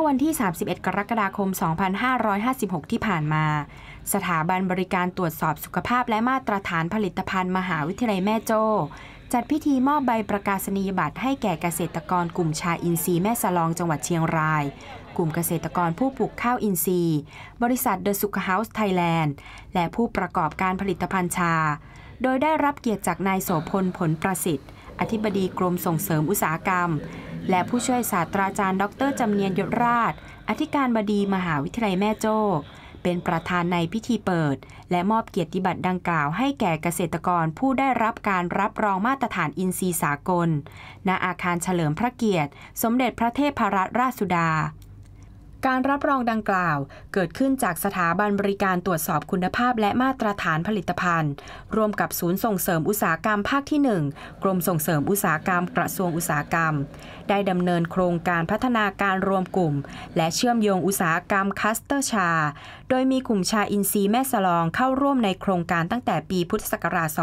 อวันที่ 31 กรกฎาคม 2556 ที่ผ่านมาสถาบันบริการตรวจสอบสุขภาพและมาตรฐานผลิตภัณฑ์มหาวิทยาลัยแม่โจ้จัดพิธีมอบใบประกาศนียบัตรให้แก่เกษตรกรกลุ่มชาอินทรีย์แม่สลองจังหวัดเชียงรายกลุ่มเกษตรกรผู้ปลูกข้าวอินทรีย์บริษัทเดอะสุขเฮาส์ไทยแลนด์และผู้ประกอบการผลิตภัณฑ์ชาโดยได้รับเกียรติจากนายโสพลผลประสิทธิ์อธิบดีกรมส่งเสริมอุตสาหกรรมและผู้ช่วยศาสตราจารย์ดร.จำเนียนยศราชอธิการบดีมหาวิทยาลัยแม่โจ้เป็นประธานในพิธีเปิดและมอบเกียรติบัตรดังกล่าวให้แก่เกษตรกรผู้ได้รับการรับรองมาตรฐานอินทรีย์สากลณอาคารเฉลิมพระเกียรติสมเด็จพระเทพรัตนราชสุดาการรับรองดังกล่าวเกิดขึ้นจากสถาบันบริการตรวจสอบคุณภาพและมาตรฐานผลิตภัณฑ์ร่วมกับศูนย์ส่งเสริมอุตสาหกรรมภาคที่ 1 กรมส่งเสริมอุตสาหกรรมกระทรวงอุตสาหกรรมได้ดำเนินโครงการพัฒนาการรวมกลุ่มและเชื่อมโยงอุตสาหกรรมคลัสเตอร์ชาโดยมีกลุ่มชาอินทรีย์แม่สลองเข้าร่วมในโครงการตั้งแต่ปีพุทธศักราช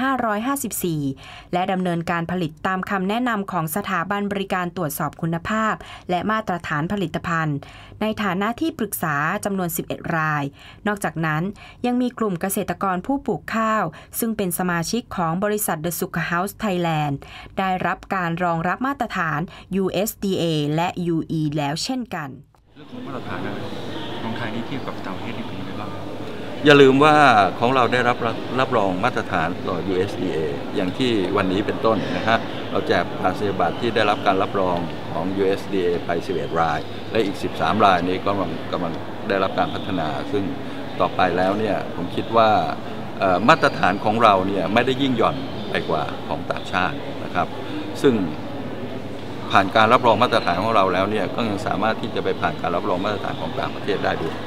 2554 และดำเนินการผลิตตามคำแนะนำของสถาบันบริการตรวจสอบคุณภาพและมาตรฐานผลิตภัณฑ์ในฐานะที่ปรึกษาจำนวน 11 รายนอกจากนั้นยังมีกลุ่มเกษตรกรผู้ปลูกข้าวซึ่งเป็นสมาชิกของบริษัทเดอะสุขเฮาส์ไทยแลนด์ได้รับการรองรับมาตรฐาน USDA และ UE แล้วเช่นกันเรื่องของมาตรฐานของไทยนี่เทียบกับต่างประเทศนี่เป็นยังไงบ้างอย่าลืมว่าของเราได้รับรองมาตรฐานต่อ USDA อย่างที่วันนี้เป็นต้นนะฮะเราแจกประกาศนียบัตรที่ได้รับการรับรองของ USDA ไป 11 รายและอีก 13 รายนี้ก็กำลังได้รับการพัฒนาซึ่งต่อไปแล้วเนี่ยผมคิดว่ามาตรฐานของเราเนี่ยไม่ได้ยิ่งหย่อนไปกว่าของต่างชาตินะครับซึ่งผ่านการรับรองมาตรฐานของเราแล้วเนี่ยก็ยังสามารถที่จะไปผ่านการรับรองมาตรฐานของต่างประเทศได้ด้วย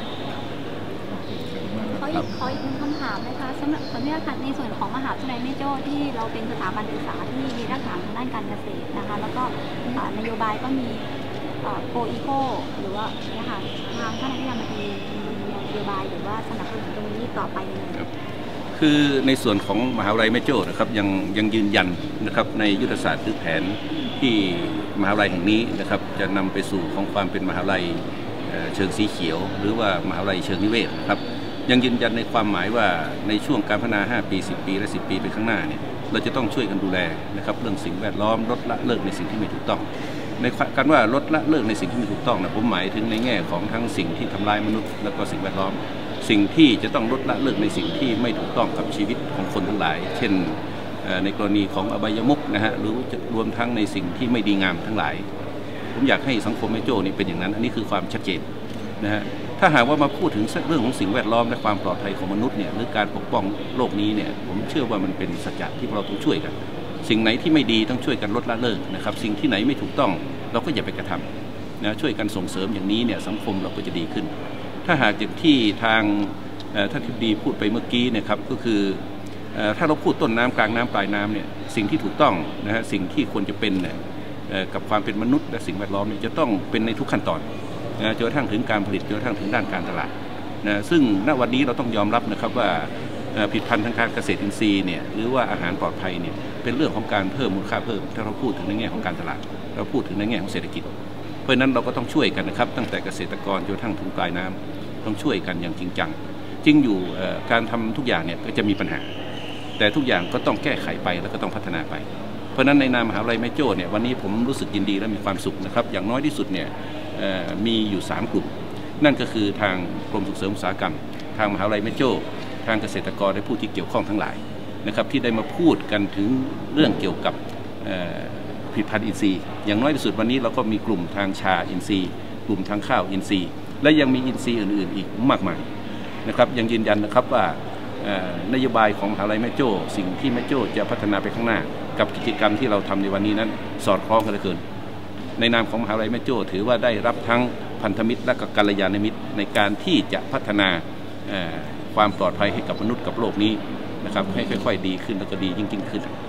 ขออีกหนึ่งคำถามนะคะสำหรับในส่วนของมหาวิทยาลัยแม่โจ้ที่เราเป็นสถาบันศึกษาที่มีรากฐานทางด้านการเกษตรนะคะแล้วก็นโยบายก็มีโคอีโคหรือว่านะคะทางท่านอธิการบดีมีนโยบายหรือว่าสนับสนุนตรงนี้ต่อไปยังไงคือในส่วนของมหาวิทยาลัยแม่โจ้นะครับยังยืนยันนะครับในยุทธศาสตร์หรือแผนที่มหาวิทยาลัยแห่งนี้นะครับจะนำไปสู่ของความเป็นมหาวิทยาลัยเชิงสีเขียวหรือว่ามหาวิทยาลัยเชิงนิเวศนะครับยังยืนยันในความหมายว่าในช่วงการพัฒนา5 ปี 10 ปีและ10 ปีไปข้างหน้าเนี่ยเราจะต้องช่วยกันดูแลนะครับเรื่องสิ่งแวดล้อมลดละเลิกในสิ่งที่ไม่ถูกต้องในการว่าลดละเลิกในสิ่งที่ไม่ถูกต้องนะผมหมายถึงในแง่ของทั้งสิ่งที่ทำลายมนุษย์และก็สิ่งแวดล้อมสิ่งที่จะต้องลดละเลิกในสิ่งที่ไม่ถูกต้องกับชีวิตของคนทั้งหลายเช่นในกรณีของอบายมุขนะฮะหรือรวมทั้งในสิ่งที่ไม่ดีงามทั้งหลายผมอยากให้สังคมแม่โจ้นี่เป็นอย่างนั้นอันนี้คือความชัดเจนนะฮะถ้าหากว่ามาพูดถึงเรื่องของสิ่งแวดล้อมและความปลอดภัยของมนุษย์เนี่ยหรือการปกป้องโลกนี้เนี่ยผมเชื่อว่ามันเป็นสัจจะที่เราต้องช่วยกันสิ่งไหนที่ไม่ดีต้องช่วยกันลดละเลิกนะครับสิ่งที่ไหนไม่ถูกต้องเราก็อย่าไปกระทำนะช่วยกันส่งเสริมอย่างนี้เนี่ยสังคมเราก็จะดีขึ้นถ้าหากอย่างที่ทางท่านทิบดีพูดไปเมื่อกี้เนี่ยครับก็คือถ้าเราพูดต้นน้ำกลางน้ำปลายน้ำเนี่ยสิ่งที่ถูกต้องนะฮะสิ่งที่ควรจะเป็นเนี่ยกับความเป็นมนุษย์และสิ่งแวดล้อมเนี่ยจะต้องเป็นในทุกขั้นตอนจนกระทั่งถึงการผลิตจนกระทั่งถึงด้านการตลาดนะซึ่งณวันนี้เราต้องยอมรับนะครับว่าผลิตภัณฑ์ทางการเกษตรอินทรีย์เนี่ยหรือว่าอาหารปลอดภัยเนี่ยเป็นเรื่องของการเพิ่มมูลค่าเพิ่มถ้าเราพูดถึงในแง่ของการตลาดเราพูดถึงในแง่ของเศรษฐกิจเพราะฉะนั้นเราก็ต้องช่วยกันนะครับตั้งแต่เกษตรกรจนกระทั่งถึงปลายน้ำต้องช่วยกันอย่างจริงจังจริงอยู่การทำทุกอย่างเนี่ยก็จะมีปัญหาแต่ทุกอย่างก็ต้องแก้ไขไปแล้วก็ต้องพัฒนาไปเพราะฉะนั้นในนามมหาวิทยาลัยแม่โจ้เนี่ยวันนี้ผมรู้สึกยินดีและมีความสุขนะครับอย่างน้อยที่สุดเนี่ยมีอยู่3 กลุ่มนั่นก็คือทางกรมส่งเสริมอุตสาหกรรมทางมหาวิทยาลัยแม่โจ้ทางเกษตรกรและผู้ที่เกี่ยวข้องทั้งหลายนะครับที่ได้มาพูดกันถึงเรื่องเกี่ยวกับผลิตภัณฑ์อินทรีย์อย่างน้อยที่สุดวันนี้เราก็มีกลุ่มทางชาอินทรีย์กลุ่มทางข้าวอินทรีย์และยังมีอินทรีย์อื่นๆอีกมากมายนะครับยังยืนยันนะครับว่านโยบายของมหาวิทยาลัยแม่โจ้สิ่งที่แม่โจ้จะพัฒนาไปข้างหน้ากับกิจกรรมที่เราทำในวันนี้นั้นสอดคล้องกันเหลือเกินในนามของมหาวิทยาลัยแม่โจ้ถือว่าได้รับทั้งพันธมิตรและกัลยาณมิตรในการที่จะพัฒนาความปลอดภัยให้กับมนุษย์กับโลกนี้นะครับให้ค่อยๆดีขึ้นและก็ดียิ่งขึ้น